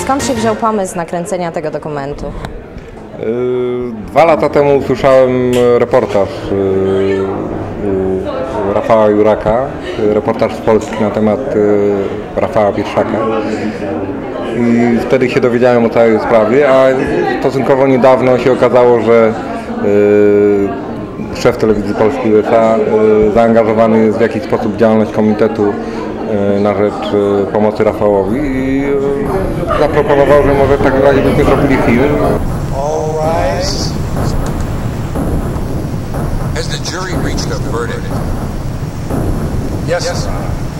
Skąd się wziął pomysł nakręcenia tego dokumentu? 2 lata temu usłyszałem reportaż Rafała Juraka, reportaż z Polski na temat Rafała Pietrzaka. I wtedy się dowiedziałem o całej sprawie, a stosunkowo niedawno się okazało, że szef Telewizji Polskiej USA zaangażowany jest w jakiś sposób w działalność komitetu na rzecz pomocy Rafałowi i zaproponował, że może w takim razie byśmy zrobili film. Has the jury reached a verdict? Yes.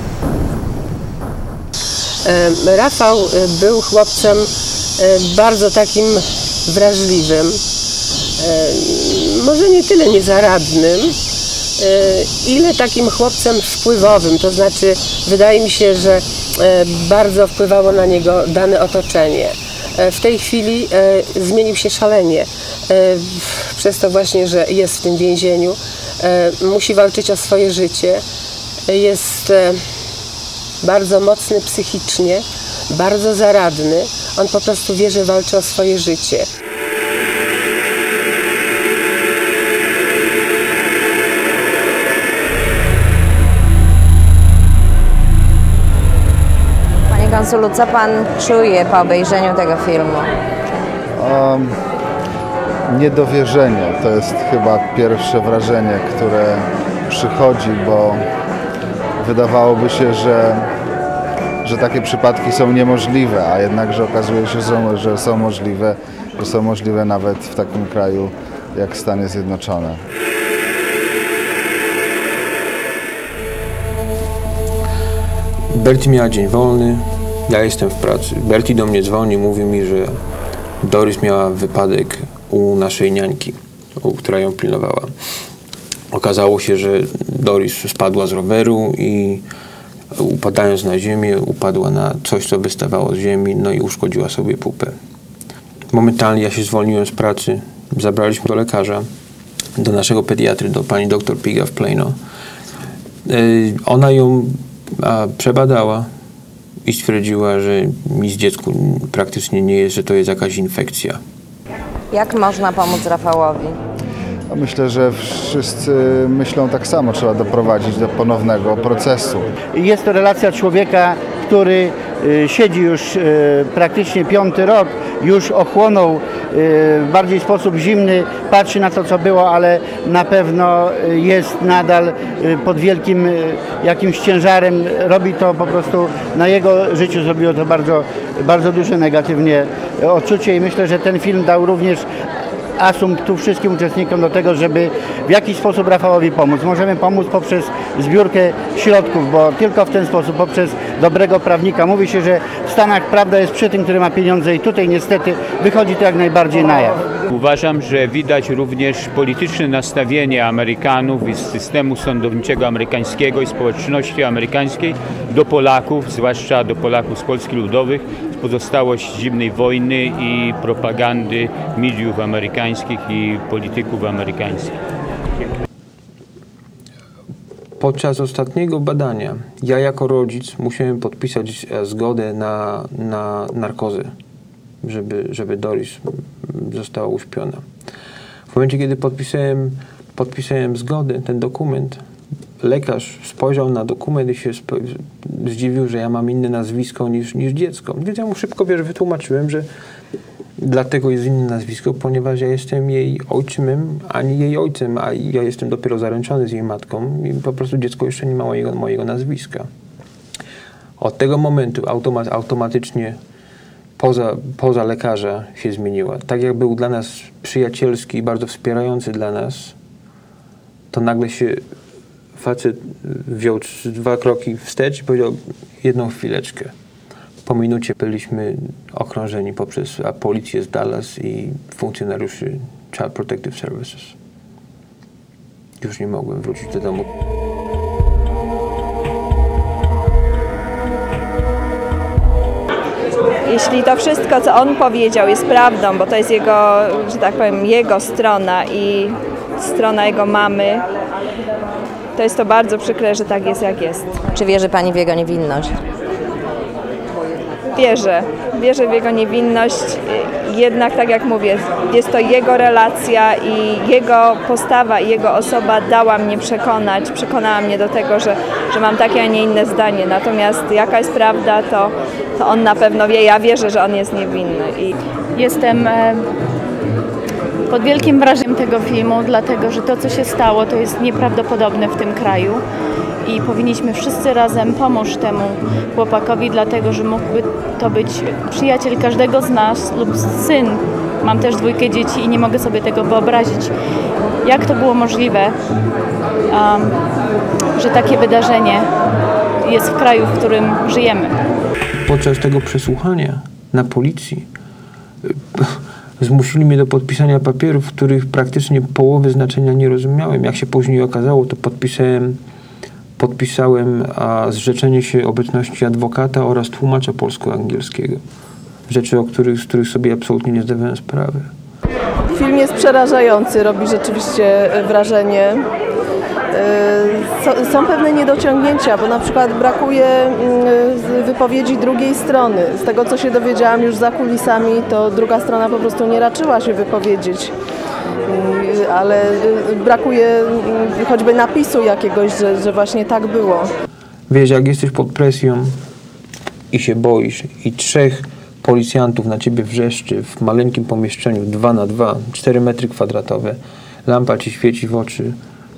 Rafał był chłopcem bardzo takim wrażliwym, może nie tyle niezaradnym, ile takim chłopcem wpływowym, to znaczy wydaje mi się, że bardzo wpływało na niego dane otoczenie. W tej chwili zmienił się szalenie, przez to właśnie, że jest w tym więzieniu, musi walczyć o swoje życie, jest bardzo mocny psychicznie, bardzo zaradny, on po prostu wie, że walczy o swoje życie. Panie konsulu, co pan czuje po obejrzeniu tego filmu? Niedowierzenie to jest chyba pierwsze wrażenie, które przychodzi, bo wydawałoby się, że takie przypadki są niemożliwe, a jednakże okazuje się, że są możliwe nawet w takim kraju jak Stany Zjednoczone. Bertie miała dzień wolny, ja jestem w pracy. Bertie do mnie dzwoni, mówi mi, że Doris miała wypadek u naszej niańki, która ją pilnowała. Okazało się, że Doris spadła z roweru i upadając na ziemię, upadła na coś, co wystawało z ziemi, no i uszkodziła sobie pupę. Momentalnie ja się zwolniłem z pracy, zabraliśmy do lekarza, do naszego pediatry, do pani doktor Piga w Plano. Ona ją przebadała i stwierdziła, że nic dziecku praktycznie nie jest, że to jest jakaś infekcja. Jak można pomóc Rafałowi? Myślę, że wszyscy myślą tak samo, trzeba doprowadzić do ponownego procesu. Jest to relacja człowieka, który siedzi już praktycznie 5. rok, już ochłonął w bardziej sposób zimny, patrzy na to, co było, ale na pewno jest nadal pod wielkim jakimś ciężarem. Robi to po prostu, na jego życiu zrobiło to bardzo, bardzo duże negatywnie odczucie i myślę, że ten film dał również asumpt wszystkim uczestnikom do tego, żeby w jakiś sposób Rafałowi pomóc. Możemy pomóc poprzez zbiórkę środków, bo tylko w ten sposób, poprzez dobrego prawnika. Mówi się, że w Stanach prawda jest przy tym, który ma pieniądze i tutaj niestety wychodzi to jak najbardziej na jaw. Uważam, że widać również polityczne nastawienie Amerykanów i systemu sądowniczego amerykańskiego i społeczności amerykańskiej do Polaków, zwłaszcza do Polaków z Polski Ludowych, pozostałość zimnej wojny i propagandy mediów amerykańskich i polityków amerykańskich. Podczas ostatniego badania ja jako rodzic musiałem podpisać zgodę na narkozę, żeby Doris została uśpiona. W momencie, kiedy podpisałem zgodę, ten dokument, lekarz spojrzał na dokument i się zdziwił, że ja mam inne nazwisko niż dziecko. Więc ja mu szybko wytłumaczyłem, że dlatego jest inne nazwisko, ponieważ ja jestem jej ojczymem, ani jej ojcem, a ja jestem dopiero zaręczony z jej matką i po prostu dziecko jeszcze nie ma mojego nazwiska. Od tego momentu automatycznie poza lekarza się zmieniła. Tak jak był dla nas przyjacielski i bardzo wspierający dla nas, to nagle się facet wziął 2 kroki wstecz i powiedział: jedną chwileczkę. Po minucie byliśmy okrążeni poprzez policję z Dallas i funkcjonariuszy Child Protective Services. Już nie mogłem wrócić do domu. Jeśli to wszystko, co on powiedział, jest prawdą, bo to jest jego, że tak powiem, jego strona i strona jego mamy, to jest to bardzo przykre, że tak jest, jak jest. Czy wierzy pani w jego niewinność? Wierzę w jego niewinność. Jednak, tak jak mówię, jest to jego relacja i jego postawa i jego osoba przekonała mnie do tego, że mam takie, a nie inne zdanie. Natomiast jaka jest prawda, to on na pewno wie. Ja wierzę, że on jest niewinny. Jestem pod wielkim wrażeniem tego filmu, dlatego że to, co się stało, to jest nieprawdopodobne w tym kraju i powinniśmy wszyscy razem pomóc temu chłopakowi, dlatego że mógłby to być przyjaciel każdego z nas lub syn. Mam też 2 dzieci i nie mogę sobie tego wyobrazić, jak to było możliwe, że takie wydarzenie jest w kraju, w którym żyjemy. Podczas tego przesłuchania na policji zmusili mnie do podpisania papierów, których praktycznie połowy znaczenia nie rozumiałem. Jak się później okazało, to podpisałem zrzeczenie się obecności adwokata oraz tłumacza polsko-angielskiego. Rzeczy, z których sobie absolutnie nie zdawałem sprawy. Film jest przerażający, robi rzeczywiście wrażenie. Są pewne niedociągnięcia, bo na przykład brakuje wypowiedzi drugiej strony. Z tego, co się dowiedziałam już za kulisami, to druga strona po prostu nie raczyła się wypowiedzieć. Ale brakuje choćby napisu jakiegoś, że właśnie tak było. Wiesz, jak jesteś pod presją i się boisz i 3 policjantów na ciebie wrzeszczy w maleńkim pomieszczeniu 2 na 2, 4 metry kwadratowe, lampa ci świeci w oczy,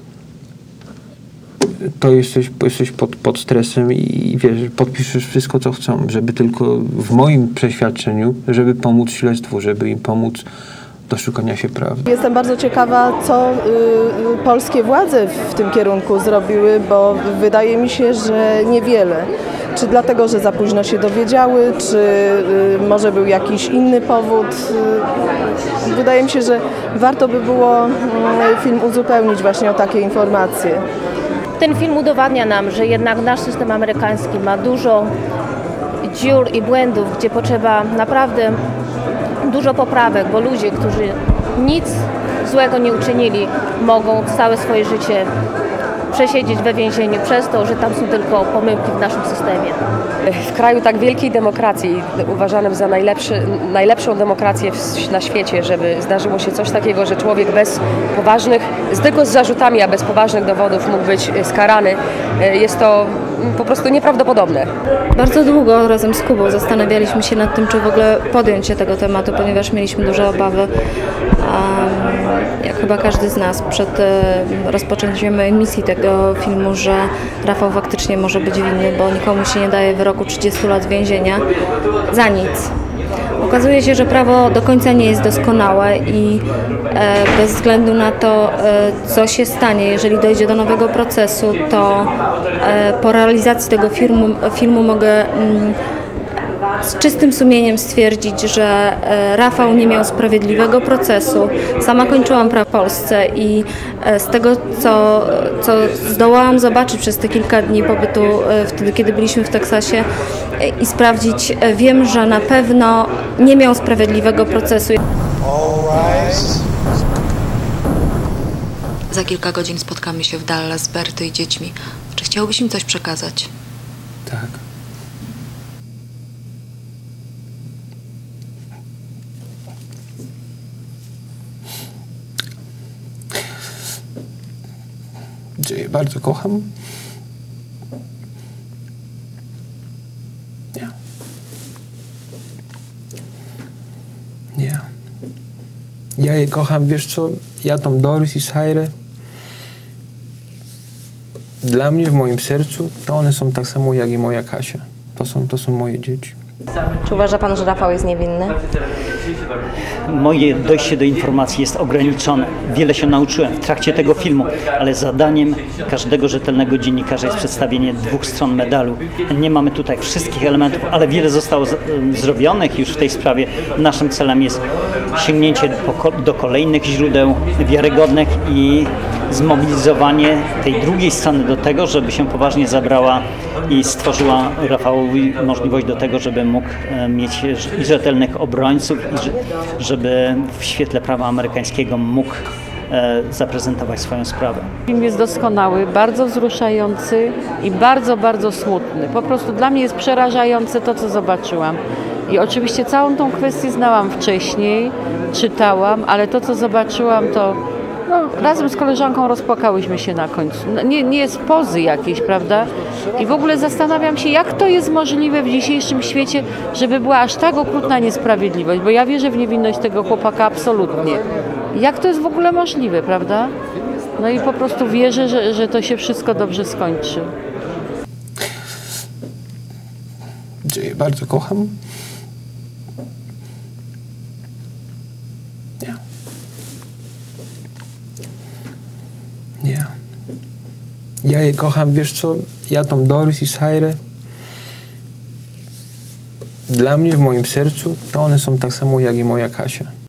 to jesteś pod stresem i wiesz, podpiszesz wszystko, co chcą, żeby tylko w moim przeświadczeniu, żeby pomóc śledztwu, żeby im pomóc do szukania się prawdy. Jestem bardzo ciekawa, co polskie władze w tym kierunku zrobiły, bo wydaje mi się, że niewiele. Czy dlatego, że za późno się dowiedziały, czy może był jakiś inny powód. Wydaje mi się, że warto by było film uzupełnić właśnie o takie informacje. Ten film udowadnia nam, że jednak nasz system amerykański ma dużo dziur i błędów, gdzie potrzeba naprawdę dużo poprawek, bo ludzie, którzy nic złego nie uczynili, mogą całe swoje życie przesiedzieć we więzieniu przez to, że tam są tylko pomyłki w naszym systemie. W kraju tak wielkiej demokracji, uważanym za najlepszą demokrację na świecie, żeby zdarzyło się coś takiego, że człowiek bez poważnych, tylko z zarzutami, a bez poważnych dowodów mógł być skarany, jest to po prostu nieprawdopodobne. Bardzo długo razem z Kubą zastanawialiśmy się nad tym, czy w ogóle podjąć się tego tematu, ponieważ mieliśmy duże obawy, jak chyba każdy z nas, przed rozpoczęciem emisji tego filmu, że Rafał faktycznie może być winny, bo nikomu się nie daje wyroku 30 lat więzienia za nic. Okazuje się, że prawo do końca nie jest doskonałe i bez względu na to, co się stanie, jeżeli dojdzie do nowego procesu, to po realizacji tego filmu mogę z czystym sumieniem stwierdzić, że Rafał nie miał sprawiedliwego procesu. Sama kończyłam prawo w Polsce i z tego, co zdołałam zobaczyć przez te kilka dni pobytu, wtedy, kiedy byliśmy w Teksasie i sprawdzić, wiem, że na pewno nie miał sprawiedliwego procesu. Za kilka godzin spotkamy się w Dallas z Berty i dziećmi. Czy chciałbyś im coś przekazać? Tak. Że je bardzo kocham. Nie. Ja je kocham, wiesz co? Ja tą Doris i Sairę, dla mnie w moim sercu, to one są tak samo jak i moja Kasia. To są moje dzieci. Czy uważa pan, że Rafał jest niewinny? Moje dojście do informacji jest ograniczone. Wiele się nauczyłem w trakcie tego filmu, ale zadaniem każdego rzetelnego dziennikarza jest przedstawienie 2 stron medalu. Nie mamy tutaj wszystkich elementów, ale wiele zostało zrobionych już w tej sprawie. Naszym celem jest sięgnięcie do kolejnych źródeł wiarygodnych i zmobilizowanie tej drugiej strony do tego, żeby się poważnie zabrała i stworzyła Rafałowi możliwość do tego, żeby mógł mieć i rzetelnych obrońców, i żeby w świetle prawa amerykańskiego mógł zaprezentować swoją sprawę. Film jest doskonały, bardzo wzruszający i bardzo, bardzo smutny. Po prostu dla mnie jest przerażające to, co zobaczyłam. I oczywiście całą tą kwestię znałam wcześniej, czytałam, ale to, co zobaczyłam, to razem z koleżanką rozpłakałyśmy się na końcu. Nie jest pozy jakiejś, prawda? I w ogóle zastanawiam się, jak to jest możliwe w dzisiejszym świecie, żeby była aż tak okrutna niesprawiedliwość, bo ja wierzę w niewinność tego chłopaka absolutnie. Jak to jest w ogóle możliwe, prawda? No i po prostu wierzę, że to się wszystko dobrze skończy. Gdzie bardzo kocham. Nie. Ja je kocham, wiesz co? Ja tą Doris i Sairę, dla mnie w moim sercu, to one są tak samo jak i moja Kasia.